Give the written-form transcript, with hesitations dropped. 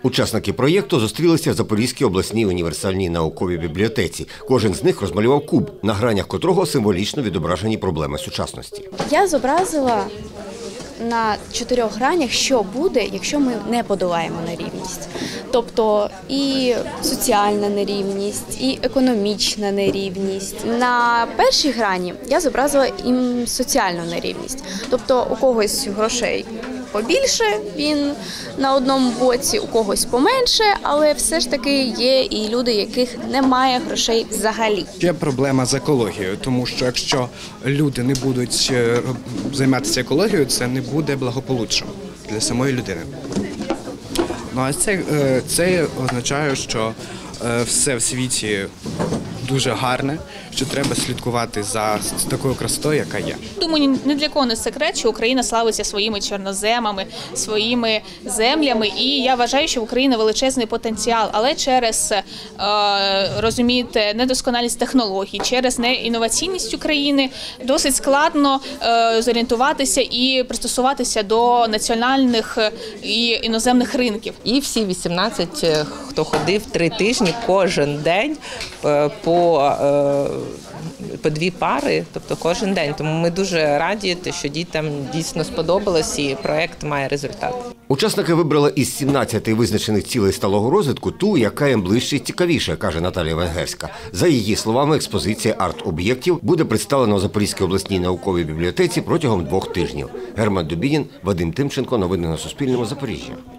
Учасники проєкту зустрілися в Запорізькій обласній універсальній науковій бібліотеці. Кожен з них розмалював куб, на гранях котрого символічно відображені проблеми сучасності. Я зобразила на 4 гранях, що буде, якщо ми не подолаємо нерівність. Тобто і соціальна нерівність, і економічна нерівність. На першій грані я зобразила і соціальну нерівність. Тобто у когось грошей побільше, він на одному боці, у когось поменше, але все ж таки є і люди, яких немає грошей взагалі. Є проблема з екологією, тому що якщо люди не будуть займатися екологією, це не буде благополуччям для самої людини. Ну а це означає, що все в світі дуже гарне, що треба слідкувати за такою красотою, яка є. Думаю, ні для кого не секрет, що Україна славиться своїми чорноземами, своїми землями. І я вважаю, що в Україні величезний потенціал, але через, розумієте, недосконалість технологій, через неінноваційність України досить складно зорієнтуватися і пристосуватися до національних і іноземних ринків. І всі 18, хто ходив 3 тижні, кожен день по 2 пари, тобто кожен день. Тому ми дуже раді, що дітям дійсно сподобалось і проєкт має результат. Учасники вибрали із 17 визначених цілей сталого розвитку ту, яка їм ближче і цікавіше, каже Наталія Венгерська. За її словами, експозиція арт-об'єктів буде представлена у Запорізькій обласній науковій бібліотеці протягом 2 тижнів. Герман Дубінін, Вадим Тимченко. Новини на Суспільному. Запоріжжя.